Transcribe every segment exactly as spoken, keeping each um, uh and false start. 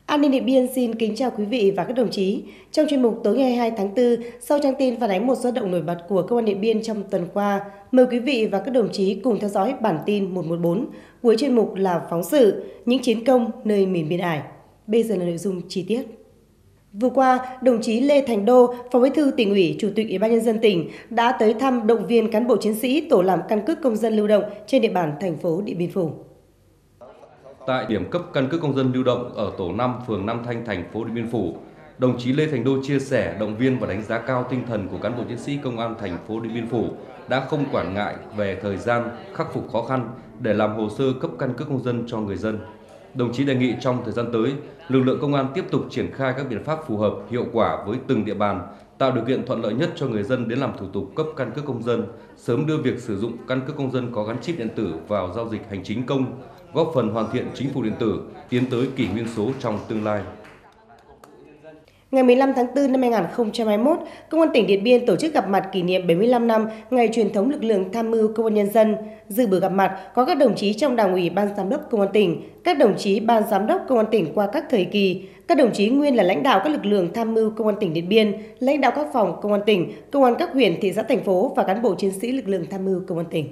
An ninh Điện Biên xin kính chào quý vị và các đồng chí. Trong chuyên mục tối ngày hai mươi hai tháng tư, sau trang tin phản ánh một số hoạt động nổi bật của Công an Điện Biên trong tuần qua, mời quý vị và các đồng chí cùng theo dõi bản tin một một bốn. Cuối chuyên mục là phóng sự những chiến công nơi miền biên ải. Bây giờ là nội dung chi tiết. Vừa qua, đồng chí Lê Thành Đô, Phó Bí thư Tỉnh ủy, Chủ tịch Ủy ban nhân dân tỉnh đã tới thăm động viên cán bộ chiến sĩ tổ làm căn cước công dân lưu động trên địa bàn thành phố Điện Biên Phủ. Tại điểm cấp căn cước công dân lưu động ở tổ năm, phường Nam Thanh, thành phố Điện Biên Phủ, đồng chí Lê Thành Đô chia sẻ, động viên và đánh giá cao tinh thần của cán bộ chiến sĩ công an thành phố Điện Biên Phủ đã không quản ngại về thời gian, khắc phục khó khăn để làm hồ sơ cấp căn cước công dân cho người dân. Đồng chí đề nghị trong thời gian tới, lực lượng công an tiếp tục triển khai các biện pháp phù hợp, hiệu quả với từng địa bàn, tạo điều kiện thuận lợi nhất cho người dân đến làm thủ tục cấp căn cước công dân, sớm đưa việc sử dụng căn cước công dân có gắn chip điện tử vào giao dịch hành chính công, góp phần hoàn thiện chính phủ điện tử, tiến tới kỷ nguyên số trong tương lai. Ngày mười lăm tháng tư năm hai nghìn không trăm hai mươi mốt, Công an tỉnh Điện Biên tổ chức gặp mặt kỷ niệm bảy mươi lăm năm ngày truyền thống lực lượng tham mưu Công an nhân dân. Dự buổi gặp mặt có các đồng chí trong Đảng ủy, Ban giám đốc Công an tỉnh, các đồng chí Ban giám đốc Công an tỉnh qua các thời kỳ, các đồng chí nguyên là lãnh đạo các lực lượng tham mưu Công an tỉnh Điện Biên, lãnh đạo các phòng Công an tỉnh, Công an các huyện, thị xã, thành phố và cán bộ chiến sĩ lực lượng tham mưu Công an tỉnh.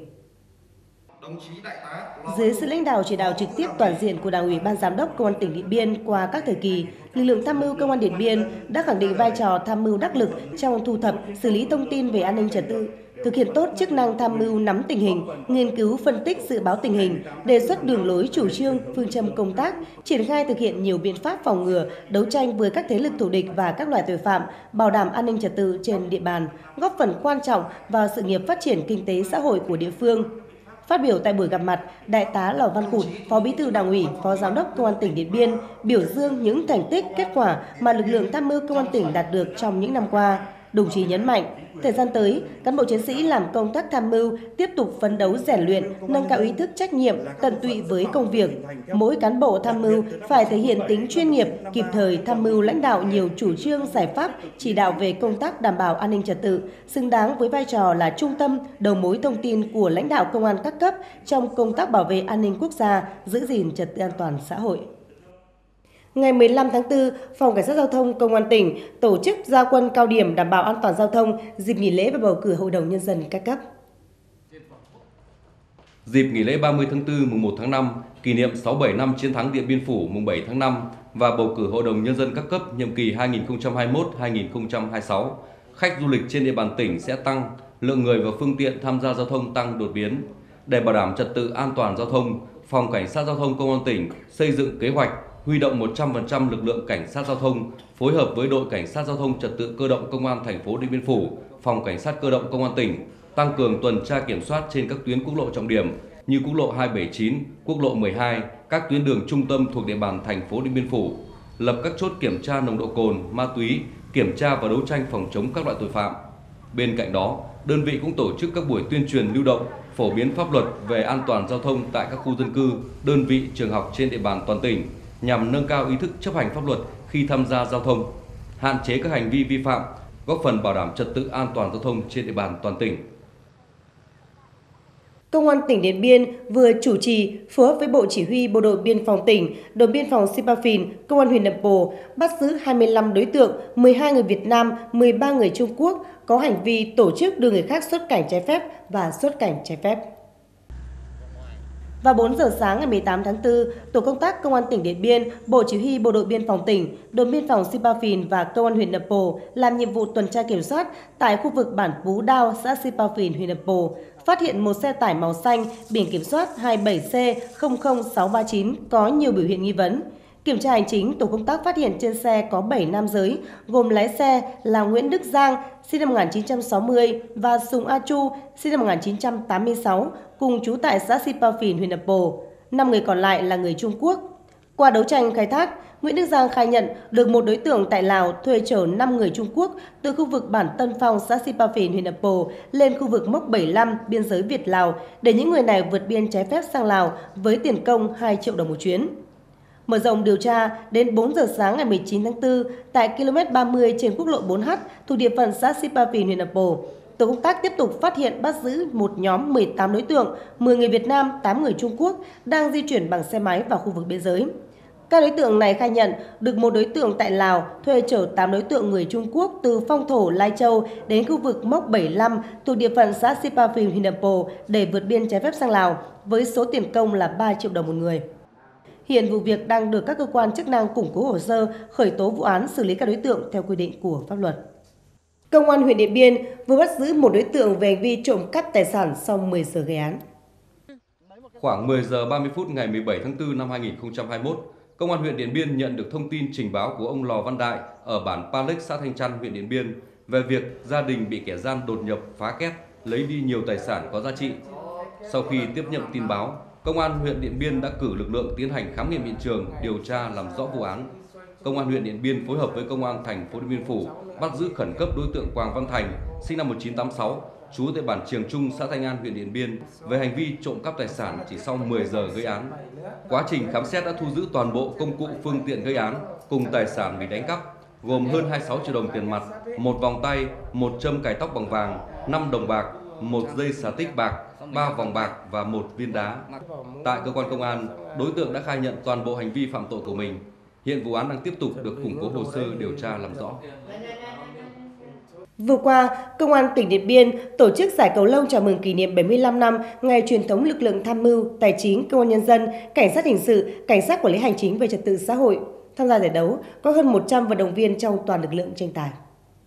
Dưới sự lãnh đạo chỉ đạo trực tiếp toàn diện của Đảng ủy, Ban giám đốc Công an tỉnh Điện Biên qua các thời kỳ, lực lượng tham mưu Công an Điện Biên đã khẳng định vai trò tham mưu đắc lực trong thu thập, xử lý thông tin về an ninh trật tự, thực hiện tốt chức năng tham mưu nắm tình hình, nghiên cứu phân tích dự báo tình hình, đề xuất đường lối chủ trương, phương châm công tác, triển khai thực hiện nhiều biện pháp phòng ngừa, đấu tranh với các thế lực thù địch và các loại tội phạm, bảo đảm an ninh trật tự trên địa bàn, góp phần quan trọng vào sự nghiệp phát triển kinh tế xã hội của địa phương. Phát biểu tại buổi gặp mặt, Đại tá Lò Văn Cụt, Phó Bí thư Đảng ủy, Phó Giám đốc Công an tỉnh Điện Biên biểu dương những thành tích, kết quả mà lực lượng tham mưu Công an tỉnh đạt được trong những năm qua. Đồng chí nhấn mạnh, thời gian tới, cán bộ chiến sĩ làm công tác tham mưu tiếp tục phấn đấu rèn luyện, nâng cao ý thức trách nhiệm, tận tụy với công việc. Mỗi cán bộ tham mưu phải thể hiện tính chuyên nghiệp, kịp thời tham mưu lãnh đạo nhiều chủ trương, giải pháp, chỉ đạo về công tác đảm bảo an ninh trật tự, xứng đáng với vai trò là trung tâm, đầu mối thông tin của lãnh đạo công an các cấp trong công tác bảo vệ an ninh quốc gia, giữ gìn trật tự an toàn xã hội. Ngày mười lăm tháng tư, Phòng Cảnh sát Giao thông Công an tỉnh tổ chức ra quân cao điểm đảm bảo an toàn giao thông dịp nghỉ lễ và bầu cử Hội đồng Nhân dân các cấp. Dịp nghỉ lễ ba mươi tháng tư mùng một tháng năm, kỷ niệm sáu mươi bảy năm chiến thắng Điện Biên Phủ mùng bảy tháng năm và bầu cử Hội đồng Nhân dân các cấp nhiệm kỳ hai nghìn không trăm hai mươi mốt đến hai nghìn không trăm hai mươi sáu, khách du lịch trên địa bàn tỉnh sẽ tăng, lượng người và phương tiện tham gia giao thông tăng đột biến. Để bảo đảm trật tự an toàn giao thông, Phòng Cảnh sát Giao thông Công an tỉnh xây dựng kế hoạch huy động một trăm phần trăm lực lượng cảnh sát giao thông, phối hợp với đội cảnh sát giao thông trật tự cơ động Công an thành phố Điện Biên Phủ, Phòng Cảnh sát cơ động Công an tỉnh tăng cường tuần tra kiểm soát trên các tuyến quốc lộ trọng điểm như quốc lộ hai bảy chín, quốc lộ mười hai, các tuyến đường trung tâm thuộc địa bàn thành phố Điện Biên Phủ, lập các chốt kiểm tra nồng độ cồn, ma túy, kiểm tra và đấu tranh phòng chống các loại tội phạm. Bên cạnh đó, đơn vị cũng tổ chức các buổi tuyên truyền lưu động, phổ biến pháp luật về an toàn giao thông tại các khu dân cư, đơn vị, trường học trên địa bàn toàn tỉnh, nhằm nâng cao ý thức chấp hành pháp luật khi tham gia giao thông, hạn chế các hành vi vi phạm, góp phần bảo đảm trật tự an toàn giao thông trên địa bàn toàn tỉnh. Công an tỉnh Điện Biên vừa chủ trì phối hợp với Bộ Chỉ huy Bộ đội Biên phòng tỉnh, đồn biên phòng Sipafin, Công an huyện Nậm Pồ bắt giữ hai mươi lăm đối tượng, mười hai người Việt Nam, mười ba người Trung Quốc có hành vi tổ chức đưa người khác xuất cảnh trái phép và xuất cảnh trái phép. Vào bốn giờ sáng ngày mười tám tháng tư, Tổ công tác Công an tỉnh Điện Biên, Bộ Chỉ huy Bộ đội Biên phòng tỉnh, đồn biên phòng Sipafin và Công an huyện Nậm Pồ làm nhiệm vụ tuần tra kiểm soát tại khu vực bản Pú Đao, xã Sipafin, huyện Nậm Pồ, phát hiện một xe tải màu xanh biển kiểm soát hai mươi bảy C không không sáu ba chín có nhiều biểu hiện nghi vấn. Kiểm tra hành chính, tổ công tác phát hiện trên xe có bảy nam giới, gồm lái xe là Nguyễn Đức Giang, sinh năm một nghìn chín trăm sáu mươi và Sùng A Chu, sinh năm một nghìn chín trăm tám mươi sáu, cùng trú tại xã Sipafin, huyện Nậm Pồ. năm người còn lại là người Trung Quốc. Qua đấu tranh khai thác, Nguyễn Đức Giang khai nhận được một đối tượng tại Lào thuê chở năm người Trung Quốc từ khu vực bản Tân Phong, xã Sipafin, huyện Nậm Pồ lên khu vực mốc bảy mươi lăm biên giới Việt-Lào để những người này vượt biên trái phép sang Lào với tiền công hai triệu đồng một chuyến. Mở rộng điều tra, đến bốn giờ sáng ngày mười chín tháng tư, tại ki lô mét ba mươi trên quốc lộ bốn H thuộc địa phận xã Sipafin, huyện Nậm Pồ, tổ công tác tiếp tục phát hiện bắt giữ một nhóm mười tám đối tượng, mười người Việt Nam, tám người Trung Quốc đang di chuyển bằng xe máy vào khu vực biên giới. Các đối tượng này khai nhận được một đối tượng tại Lào thuê chở tám đối tượng người Trung Quốc từ Phong Thổ, Lai Châu đến khu vực mốc bảy mươi lăm thuộc địa phận xã Sipafin, huyện Nậm Pồ để vượt biên trái phép sang Lào với số tiền công là ba triệu đồng một người. Hiện vụ việc đang được các cơ quan chức năng củng cố hồ sơ, khởi tố vụ án, xử lý các đối tượng theo quy định của pháp luật. Công an huyện Điện Biên vừa bắt giữ một đối tượng về hành vi trộm cắp tài sản sau mười giờ gây án. Khoảng mười giờ ba mươi phút ngày mười bảy tháng tư năm hai nghìn không trăm hai mươi mốt, Công an huyện Điện Biên nhận được thông tin trình báo của ông Lò Văn Đại ở bản Pa Lếch, xã Thanh Trăn, huyện Điện Biên về việc gia đình bị kẻ gian đột nhập phá két, lấy đi nhiều tài sản có giá trị. Sau khi tiếp nhận tin báo, Công an huyện Điện Biên đã cử lực lượng tiến hành khám nghiệm hiện trường, điều tra làm rõ vụ án. Công an huyện Điện Biên phối hợp với Công an thành phố Điện Biên Phủ bắt giữ khẩn cấp đối tượng Quang Văn Thành, sinh năm một nghìn chín trăm tám mươi sáu, trú tại bản Triềng Trung, xã Thanh An, huyện Điện Biên về hành vi trộm cắp tài sản chỉ sau mười giờ gây án. Quá trình khám xét đã thu giữ toàn bộ công cụ phương tiện gây án cùng tài sản bị đánh cắp, gồm hơn hai mươi sáu triệu đồng tiền mặt, một vòng tay, một châm cài tóc bằng vàng, năm đồng bạc, một dây xà tích bạc, ba vòng bạc và một viên đá. Tại cơ quan công an, đối tượng đã khai nhận toàn bộ hành vi phạm tội của mình. Hiện vụ án đang tiếp tục được củng cố hồ sơ điều tra làm rõ. Vừa qua, Công an tỉnh Điện Biên tổ chức giải cầu lông chào mừng kỷ niệm bảy mươi lăm năm ngày truyền thống lực lượng tham mưu, tài chính, công an nhân dân, cảnh sát hình sự, cảnh sát quản lý hành chính về trật tự xã hội. Tham gia giải đấu có hơn một trăm vận động viên trong toàn lực lượng tranh tài.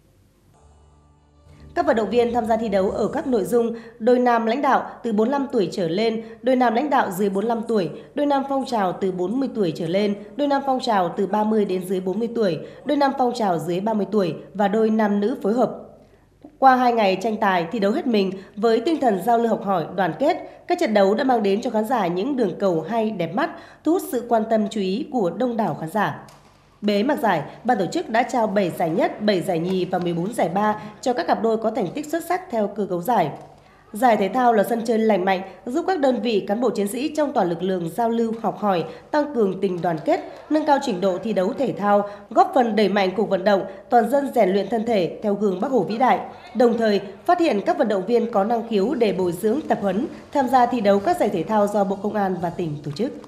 Các vận động viên tham gia thi đấu ở các nội dung đôi nam lãnh đạo từ bốn mươi lăm tuổi trở lên, đôi nam lãnh đạo dưới bốn mươi lăm tuổi, đôi nam phong trào từ bốn mươi tuổi trở lên, đôi nam phong trào từ ba mươi đến dưới bốn mươi tuổi, đôi nam phong trào dưới ba mươi tuổi và đôi nam nữ phối hợp. Qua hai ngày tranh tài thi đấu hết mình với tinh thần giao lưu học hỏi, đoàn kết, các trận đấu đã mang đến cho khán giả những đường cầu hay đẹp mắt, thu hút sự quan tâm chú ý của đông đảo khán giả. Bế mạc giải, ban tổ chức đã trao bảy giải nhất, bảy giải nhì và mười bốn giải ba cho các cặp đôi có thành tích xuất sắc theo cơ cấu giải. Giải thể thao là sân chơi lành mạnh, giúp các đơn vị cán bộ chiến sĩ trong toàn lực lượng giao lưu học hỏi, tăng cường tình đoàn kết, nâng cao trình độ thi đấu thể thao, góp phần đẩy mạnh cuộc vận động, toàn dân rèn luyện thân thể theo gương Bác Hồ vĩ đại. Đồng thời, phát hiện các vận động viên có năng khiếu để bồi dưỡng tập huấn, tham gia thi đấu các giải thể thao do Bộ Công an và tỉnh tổ chức.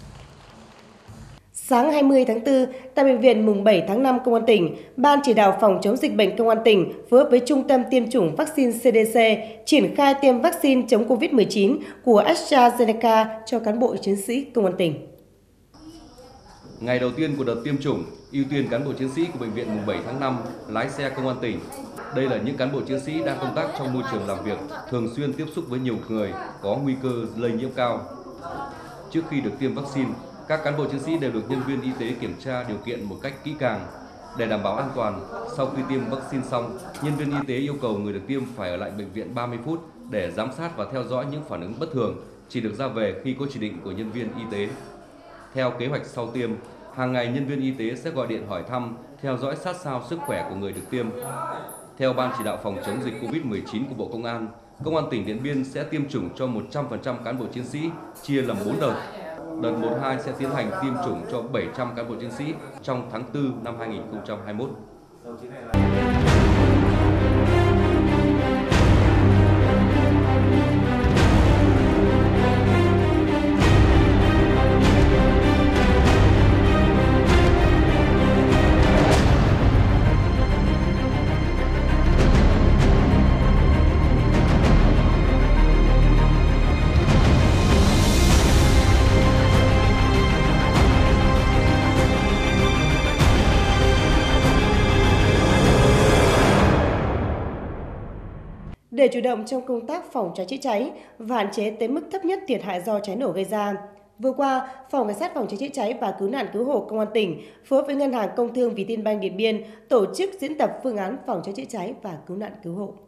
Sáng hai mươi tháng tư, tại Bệnh viện mùng bảy tháng năm Công an tỉnh, Ban chỉ đạo phòng chống dịch bệnh Công an tỉnh phối hợp với Trung tâm tiêm chủng vaccine xê đê xê triển khai tiêm vaccine chống Covid mười chín của AstraZeneca cho cán bộ chiến sĩ Công an tỉnh. Ngày đầu tiên của đợt tiêm chủng, ưu tiên cán bộ chiến sĩ của Bệnh viện mùng bảy tháng năm, lái xe Công an tỉnh. Đây là những cán bộ chiến sĩ đang công tác trong môi trường làm việc, thường xuyên tiếp xúc với nhiều người có nguy cơ lây nhiễm cao. Trước khi được tiêm vaccine, các cán bộ chiến sĩ đều được nhân viên y tế kiểm tra điều kiện một cách kỹ càng. Để đảm bảo an toàn, sau khi tiêm vaccine xong, nhân viên y tế yêu cầu người được tiêm phải ở lại bệnh viện ba mươi phút để giám sát và theo dõi những phản ứng bất thường, chỉ được ra về khi có chỉ định của nhân viên y tế. Theo kế hoạch sau tiêm, hàng ngày nhân viên y tế sẽ gọi điện hỏi thăm, theo dõi sát sao sức khỏe của người được tiêm. Theo Ban chỉ đạo phòng chống dịch Covid mười chín của Bộ Công an, Công an tỉnh Điện Biên sẽ tiêm chủng cho một trăm phần trăm cán bộ chiến sĩ, chia làm bốn đợt. Đợt một hai sẽ tiến hành tiêm chủng cho bảy trăm cán bộ chiến sĩ trong tháng tư năm hai nghìn không trăm hai mươi mốt. Để chủ động trong công tác phòng cháy chữa cháy và hạn chế tới mức thấp nhất thiệt hại do cháy nổ gây ra, vừa qua, Phòng Cảnh sát phòng cháy chữa cháy và cứu nạn cứu hộ Công an tỉnh phối hợp với Ngân hàng Công thương Vietinbank Điện Biên tổ chức diễn tập phương án phòng cháy chữa cháy và cứu nạn cứu hộ.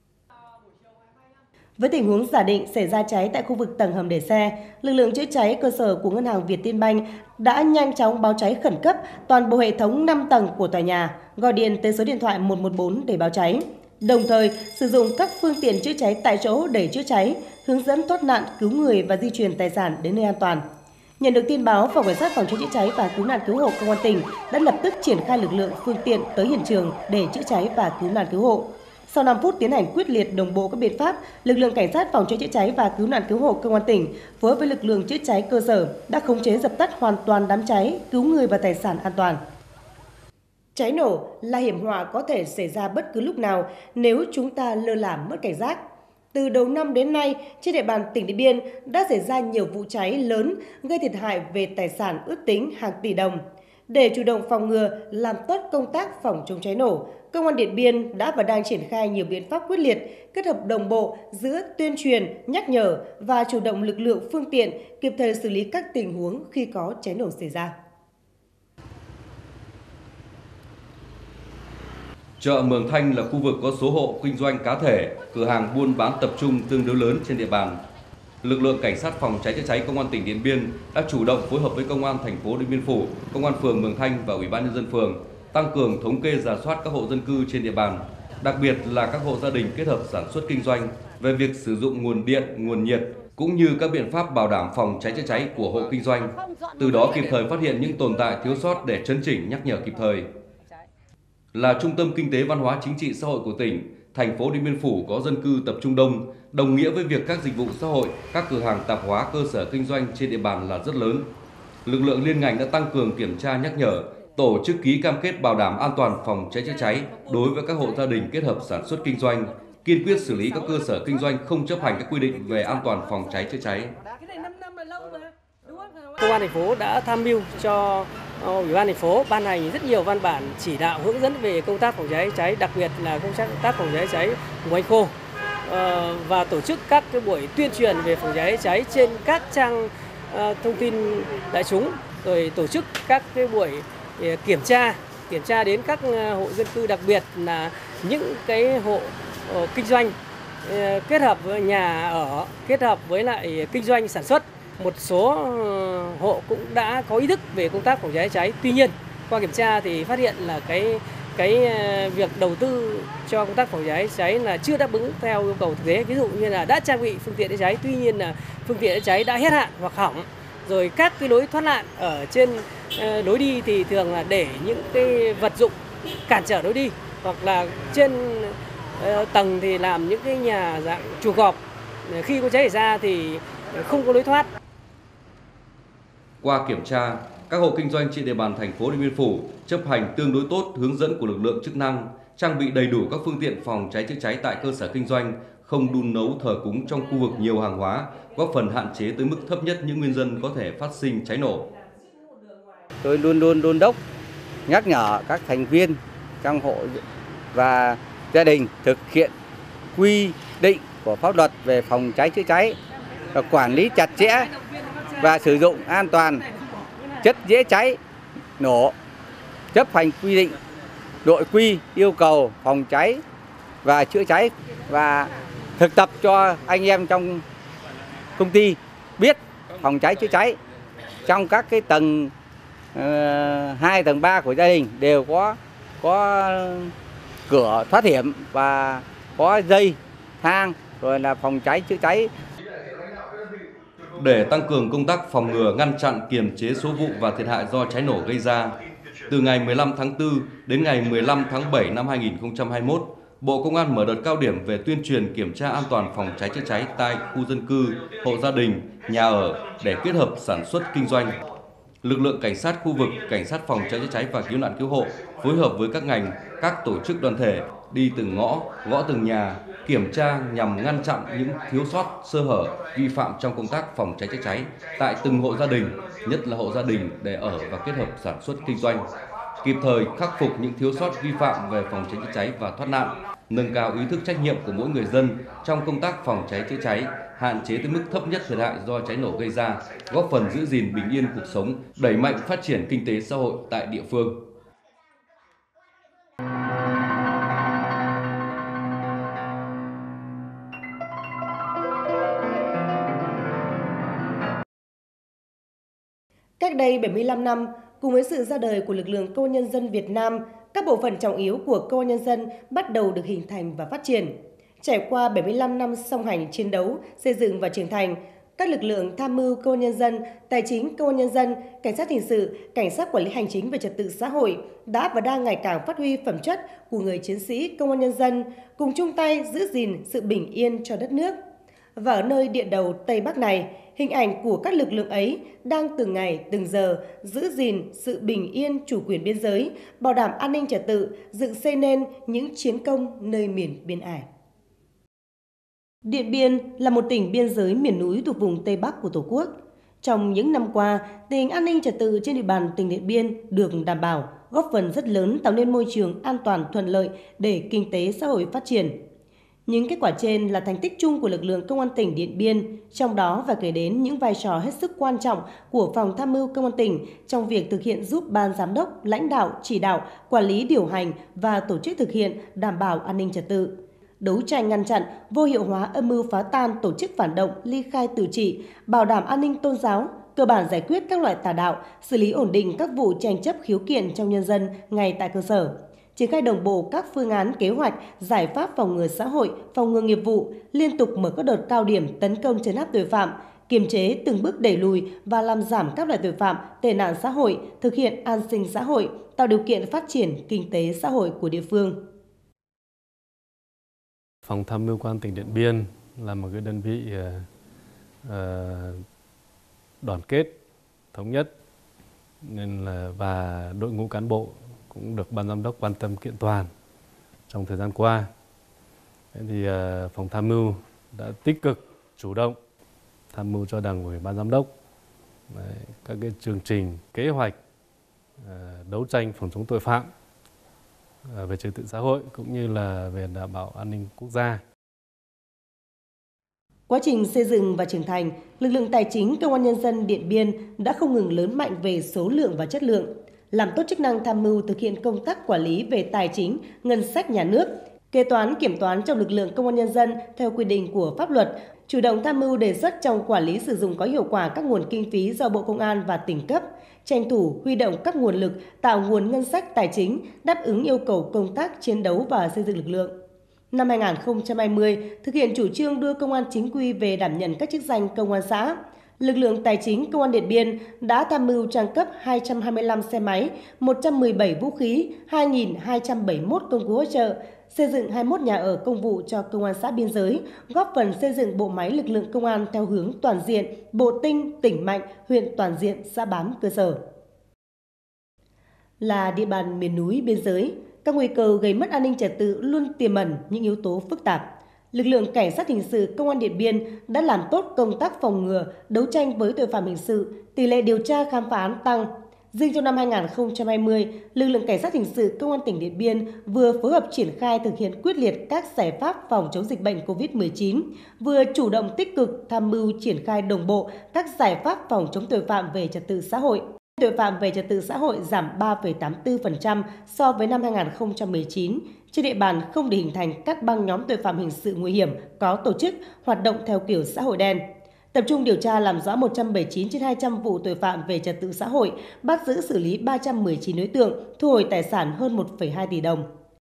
Với tình huống giả định xảy ra cháy tại khu vực tầng hầm để xe, lực lượng chữa cháy cơ sở của Ngân hàng Vietinbank đã nhanh chóng báo cháy khẩn cấp toàn bộ hệ thống năm tầng của tòa nhà, gọi điện tới số điện thoại một một bốn để báo cháy. Đồng thời, sử dụng các phương tiện chữa cháy tại chỗ để chữa cháy, hướng dẫn thoát nạn, cứu người và di chuyển tài sản đến nơi an toàn. Nhận được tin báo, Phòng Cảnh sát phòng cháy chữa cháy và cứu nạn cứu hộ Công an tỉnh đã lập tức triển khai lực lượng phương tiện tới hiện trường để chữa cháy và cứu nạn cứu hộ. Sau năm phút tiến hành quyết liệt đồng bộ các biện pháp, lực lượng cảnh sát phòng cháy chữa cháy và cứu nạn cứu hộ công an tỉnh phối hợp với lực lượng chữa cháy cơ sở đã khống chế dập tắt hoàn toàn đám cháy, cứu người và tài sản an toàn. Cháy nổ là hiểm họa có thể xảy ra bất cứ lúc nào nếu chúng ta lơ là mất cảnh giác. Từ đầu năm đến nay, trên địa bàn tỉnh Điện Biên đã xảy ra nhiều vụ cháy lớn gây thiệt hại về tài sản ước tính hàng tỷ đồng. Để chủ động phòng ngừa, làm tốt công tác phòng chống cháy nổ, Công an Điện Biên đã và đang triển khai nhiều biện pháp quyết liệt, kết hợp đồng bộ giữa tuyên truyền, nhắc nhở và chủ động lực lượng phương tiện kịp thời xử lý các tình huống khi có cháy nổ xảy ra. Chợ Mường Thanh là khu vực có số hộ kinh doanh cá thể, cửa hàng buôn bán tập trung tương đối lớn trên địa bàn. Lực lượng cảnh sát phòng cháy chữa cháy công an tỉnh Điện Biên đã chủ động phối hợp với công an thành phố Điện Biên Phủ, công an phường Mường Thanh và Ủy ban nhân dân phường tăng cường thống kê rà soát các hộ dân cư trên địa bàn, đặc biệt là các hộ gia đình kết hợp sản xuất kinh doanh về việc sử dụng nguồn điện, nguồn nhiệt cũng như các biện pháp bảo đảm phòng cháy chữa cháy của hộ kinh doanh. Từ đó kịp thời phát hiện những tồn tại thiếu sót để chấn chỉnh, nhắc nhở kịp thời. Là trung tâm kinh tế văn hóa chính trị xã hội của tỉnh, thành phố Điện Biên Phủ có dân cư tập trung đông, đồng nghĩa với việc các dịch vụ xã hội, các cửa hàng tạp hóa, cơ sở kinh doanh trên địa bàn là rất lớn. Lực lượng liên ngành đã tăng cường kiểm tra nhắc nhở, tổ chức ký cam kết bảo đảm an toàn phòng cháy chữa cháy đối với các hộ gia đình kết hợp sản xuất kinh doanh, kiên quyết xử lý các cơ sở kinh doanh không chấp hành các quy định về an toàn phòng cháy chữa cháy. Công an thành phố đã tham mưu cho Ủy ban thành phố ban hành rất nhiều văn bản chỉ đạo hướng dẫn về công tác phòng cháy cháy, đặc biệt là công tác phòng cháy cháy mùa hanh khô, và tổ chức các cái buổi tuyên truyền về phòng cháy cháy trên các trang thông tin đại chúng, rồi tổ chức các cái buổi kiểm tra kiểm tra đến các hộ dân cư, đặc biệt là những cái hộ kinh doanh kết hợp với nhà ở, kết hợp với lại kinh doanh sản xuất. Một số hộ cũng đã có ý thức về công tác phòng cháy cháy. Tuy nhiên, qua kiểm tra thì phát hiện là cái cái việc đầu tư cho công tác phòng cháy cháy là chưa đáp ứng theo yêu cầu thực tế. Ví dụ như là đã trang bị phương tiện chữa cháy, tuy nhiên là phương tiện chữa cháy đã hết hạn hoặc hỏng. Rồi các cái lối thoát nạn ở trên lối đi thì thường là để những cái vật dụng cản trở lối đi, hoặc là trên tầng thì làm những cái nhà dạng chuồng cọp. Khi có cháy xảy ra thì không có lối thoát. Qua kiểm tra, các hộ kinh doanh trên địa bàn thành phố Điện Biên Phủ chấp hành tương đối tốt hướng dẫn của lực lượng chức năng, trang bị đầy đủ các phương tiện phòng cháy chữa cháy tại cơ sở kinh doanh, không đun nấu thờ cúng trong khu vực nhiều hàng hóa, góp phần hạn chế tới mức thấp nhất những nguyên nhân có thể phát sinh cháy nổ. Tôi luôn luôn đôn đốc, nhắc nhở các thành viên trong hộ và gia đình thực hiện quy định của pháp luật về phòng cháy chữa cháy, và quản lý chặt chẽ và sử dụng an toàn chất dễ cháy nổ, chấp hành quy định nội quy yêu cầu phòng cháy và chữa cháy, và thực tập cho anh em trong công ty biết phòng cháy chữa cháy. Trong các cái tầng hai, uh, tầng ba của gia đình đều có có cửa thoát hiểm và có dây thang, rồi là phòng cháy chữa cháy. Để tăng cường công tác phòng ngừa, ngăn chặn, kiềm chế số vụ và thiệt hại do cháy nổ gây ra, từ ngày mười lăm tháng tư đến ngày mười lăm tháng bảy năm hai nghìn không trăm hai mươi mốt, Bộ Công an mở đợt cao điểm về tuyên truyền kiểm tra an toàn phòng cháy chữa cháy tại khu dân cư, hộ gia đình, nhà ở để kết hợp sản xuất kinh doanh. Lực lượng cảnh sát khu vực, cảnh sát phòng cháy chữa cháy và cứu nạn cứu hộ phối hợp với các ngành, các tổ chức đoàn thể đi từng ngõ, gõ từng nhà, kiểm tra nhằm ngăn chặn những thiếu sót, sơ hở, vi phạm trong công tác phòng cháy chữa cháy tại từng hộ gia đình, nhất là hộ gia đình để ở và kết hợp sản xuất kinh doanh, kịp thời khắc phục những thiếu sót vi phạm về phòng cháy chữa cháy và thoát nạn, nâng cao ý thức trách nhiệm của mỗi người dân trong công tác phòng cháy chữa cháy, hạn chế tới mức thấp nhất thiệt hại do cháy nổ gây ra, góp phần giữ gìn bình yên cuộc sống, đẩy mạnh phát triển kinh tế xã hội tại địa phương. Cách đây bảy mươi lăm năm, cùng với sự ra đời của lực lượng Công an Nhân dân Việt Nam, các bộ phận trọng yếu của Công an Nhân dân bắt đầu được hình thành và phát triển. Trải qua bảy mươi lăm năm song hành chiến đấu, xây dựng và trưởng thành, các lực lượng tham mưu công an nhân dân, tài chính công an nhân dân, cảnh sát hình sự, cảnh sát quản lý hành chính về trật tự xã hội đã và đang ngày càng phát huy phẩm chất của người chiến sĩ công an nhân dân, cùng chung tay giữ gìn sự bình yên cho đất nước. Và ở nơi địa đầu Tây Bắc này, hình ảnh của các lực lượng ấy đang từng ngày, từng giờ giữ gìn sự bình yên chủ quyền biên giới, bảo đảm an ninh trật tự, dựng xây nên những chiến công nơi miền biên ải. Điện Biên là một tỉnh biên giới miền núi thuộc vùng Tây Bắc của Tổ quốc. Trong những năm qua, tình hình an ninh trật tự trên địa bàn tỉnh Điện Biên được đảm bảo, góp phần rất lớn tạo nên môi trường an toàn thuận lợi để kinh tế xã hội phát triển. Những kết quả trên là thành tích chung của lực lượng Công an tỉnh Điện Biên, trong đó và kể đến những vai trò hết sức quan trọng của Phòng Tham mưu Công an tỉnh trong việc thực hiện giúp Ban Giám đốc, lãnh đạo, chỉ đạo, quản lý điều hành và tổ chức thực hiện đảm bảo an ninh trật tự. Đấu tranh ngăn chặn, vô hiệu hóa âm mưu phá tan tổ chức phản động, ly khai tự trị, bảo đảm an ninh tôn giáo, cơ bản giải quyết các loại tà đạo, xử lý ổn định các vụ tranh chấp khiếu kiện trong nhân dân ngay tại cơ sở. Triển khai đồng bộ các phương án kế hoạch, giải pháp phòng ngừa xã hội, phòng ngừa nghiệp vụ, liên tục mở các đợt cao điểm tấn công trấn áp tội phạm, kiềm chế từng bước đẩy lùi và làm giảm các loại tội phạm, tệ nạn xã hội, thực hiện an sinh xã hội, tạo điều kiện phát triển kinh tế xã hội của địa phương. Phòng Tham mưu Công an tỉnh Điện Biên là một cái đơn vị uh, đoàn kết, thống nhất nên là và đội ngũ cán bộ cũng được Ban Giám đốc quan tâm kiện toàn trong thời gian qua. Thế thì uh, Phòng Tham mưu đã tích cực, chủ động tham mưu cho Đảng ủy Ban Giám đốc đấy, các cái chương trình, kế hoạch uh, đấu tranh phòng chống tội phạm về trật tự xã hội cũng như là về đảm bảo an ninh quốc gia. Quá trình xây dựng và trưởng thành, lực lượng tài chính Công an Nhân dân Điện Biên đã không ngừng lớn mạnh về số lượng và chất lượng, làm tốt chức năng tham mưu thực hiện công tác quản lý về tài chính, ngân sách nhà nước, kế toán kiểm toán trong lực lượng Công an Nhân dân theo quy định của pháp luật, chủ động tham mưu đề xuất trong quản lý sử dụng có hiệu quả các nguồn kinh phí do Bộ Công an và tỉnh cấp, tranh thủ huy động các nguồn lực, tạo nguồn ngân sách tài chính đáp ứng yêu cầu công tác chiến đấu và xây dựng lực lượng. Năm hai nghìn không trăm hai mươi, thực hiện chủ trương đưa công an chính quy về đảm nhận các chức danh công an xã, lực lượng tài chính Công an Điện Biên đã tham mưu trang cấp hai trăm hai mươi lăm xe máy, một trăm mười bảy vũ khí, hai nghìn hai trăm bảy mươi mốt công cụ hỗ trợ, xây dựng hai mươi mốt nhà ở công vụ cho công an xã biên giới, góp phần xây dựng bộ máy lực lượng công an theo hướng toàn diện, bộ tinh, tỉnh mạnh, huyện toàn diện, xã bám cơ sở. Là địa bàn miền núi biên giới, các nguy cơ gây mất an ninh trật tự luôn tiềm ẩn những yếu tố phức tạp. Lực lượng Cảnh sát hình sự Công an Điện Biên đã làm tốt công tác phòng ngừa, đấu tranh với tội phạm hình sự, tỷ lệ điều tra khám phá án tăng. Riêng trong năm hai nghìn không trăm hai mươi, lực lượng Cảnh sát hình sự Công an tỉnh Điện Biên vừa phối hợp triển khai thực hiện quyết liệt các giải pháp phòng chống dịch bệnh covid mười chín, vừa chủ động tích cực tham mưu triển khai đồng bộ các giải pháp phòng chống tội phạm về trật tự xã hội. Tội phạm về trật tự xã hội giảm ba phẩy tám mươi tư phần trăm so với năm hai nghìn không trăm mười chín. Trên địa bàn không để hình thành các băng nhóm tội phạm hình sự nguy hiểm có tổ chức hoạt động theo kiểu xã hội đen. Tập trung điều tra làm rõ một trăm bảy mươi chín trên hai trăm vụ tội phạm về trật tự xã hội, bắt giữ xử lý ba trăm mười chín đối tượng, thu hồi tài sản hơn một phẩy hai tỷ đồng.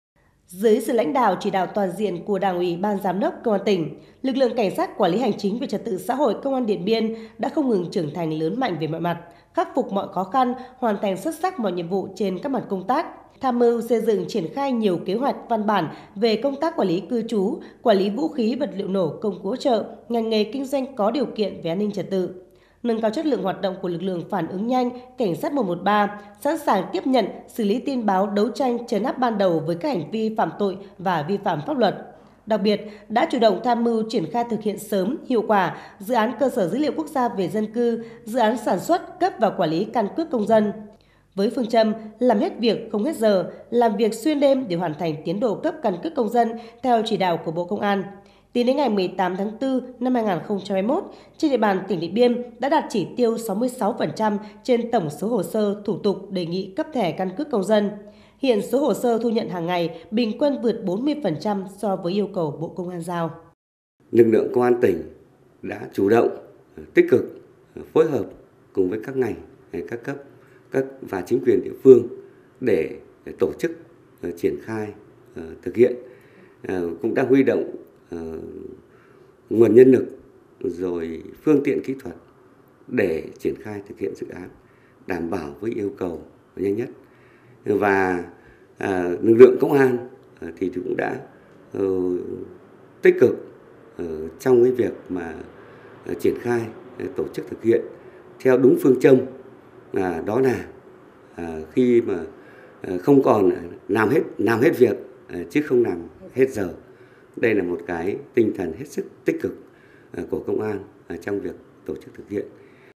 Dưới sự lãnh đạo chỉ đạo toàn diện của Đảng ủy Ban Giám đốc Công an tỉnh, lực lượng Cảnh sát quản lý hành chính về trật tự xã hội Công an Điện Biên đã không ngừng trưởng thành lớn mạnh về mọi mặt, khắc phục mọi khó khăn, hoàn thành xuất sắc mọi nhiệm vụ trên các mặt công tác, tham mưu xây dựng triển khai nhiều kế hoạch văn bản về công tác quản lý cư trú, quản lý vũ khí vật liệu nổ công cụ hỗ trợ, ngành nghề kinh doanh có điều kiện về an ninh trật tự, nâng cao chất lượng hoạt động của lực lượng phản ứng nhanh, cảnh sát một một ba, sẵn sàng tiếp nhận, xử lý tin báo, đấu tranh trấn áp ban đầu với các hành vi phạm tội và vi phạm pháp luật. Đặc biệt, đã chủ động tham mưu triển khai thực hiện sớm, hiệu quả dự án cơ sở dữ liệu quốc gia về dân cư, dự án sản xuất, cấp và quản lý căn cước công dân. Với phương châm làm hết việc không hết giờ, làm việc xuyên đêm để hoàn thành tiến độ cấp căn cước công dân theo chỉ đạo của Bộ Công an. Tính đến ngày mười tám tháng tư năm hai nghìn không trăm hai mươi mốt, trên địa bàn tỉnh Điện Biên đã đạt chỉ tiêu sáu mươi sáu phần trăm trên tổng số hồ sơ thủ tục đề nghị cấp thẻ căn cước công dân. Hiện số hồ sơ thu nhận hàng ngày bình quân vượt bốn mươi phần trăm so với yêu cầu Bộ Công an giao. Lực lượng Công an tỉnh đã chủ động, tích cực phối hợp cùng với các ngành, các cấp các và chính quyền địa phương để tổ chức triển khai thực hiện, cũng đã huy động nguồn nhân lực rồi phương tiện kỹ thuật để triển khai thực hiện dự án đảm bảo với yêu cầu nhanh nhất. Và à, lực lượng công an à, thì cũng đã uh, tích cực uh, trong cái việc mà uh, triển khai uh, tổ chức thực hiện theo đúng phương châm, à, đó là à, khi mà à, không còn làm hết làm hết việc à, chứ không làm hết giờ. Đây là một cái tinh thần hết sức tích cực à, của công an à, trong việc tổ chức thực hiện.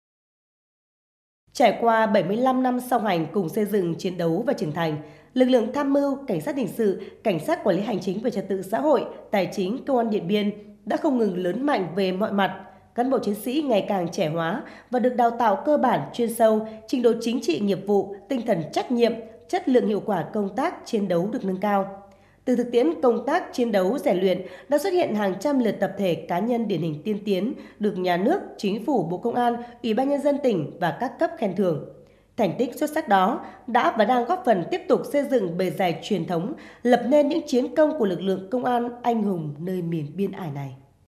Trải qua bảy mươi lăm năm song hành cùng xây dựng, chiến đấu và trưởng thành, lực lượng tham mưu, cảnh sát hình sự, cảnh sát quản lý hành chính về trật tự xã hội, tài chính, công an Điện Biên đã không ngừng lớn mạnh về mọi mặt. Cán bộ chiến sĩ ngày càng trẻ hóa và được đào tạo cơ bản, chuyên sâu, trình độ chính trị, nghiệp vụ, tinh thần trách nhiệm, chất lượng hiệu quả công tác chiến đấu được nâng cao. Từ thực tiễn công tác chiến đấu rèn luyện đã xuất hiện hàng trăm lượt tập thể cá nhân điển hình tiên tiến được nhà nước, chính phủ, Bộ Công an, Ủy ban Nhân dân tỉnh và các cấp khen thưởng. Thành tích xuất sắc đó đã và đang góp phần tiếp tục xây dựng bề dày truyền thống, lập nên những chiến công của lực lượng công an anh hùng nơi miền biên ải này.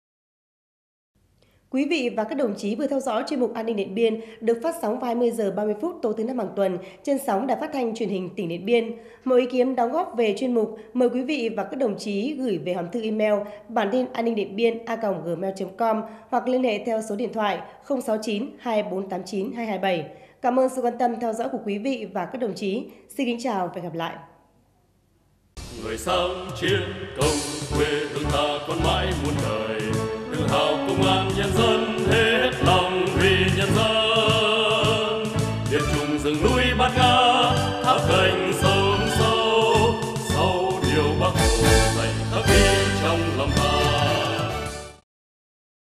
Quý vị và các đồng chí vừa theo dõi chuyên mục An ninh Điện Biên được phát sóng vào hai mươi giờ ba mươi phút tối thứ năm hàng tuần trên sóng Đài Phát thanh Truyền hình tỉnh Điện Biên. Mọi ý kiến đóng góp về chuyên mục mời quý vị và các đồng chí gửi về hòm thư email bản tin an ninh điện biên a còng gmail chấm com hoặc liên hệ theo số điện thoại không sáu chín hai bốn tám chín hai hai bảy. Cảm ơn sự quan tâm theo dõi của quý vị và các đồng chí. Xin kính chào và hẹn gặp lại. Người sang chiến công quê hương ta còn mãi muôn đời, tự hào công an nhân dân.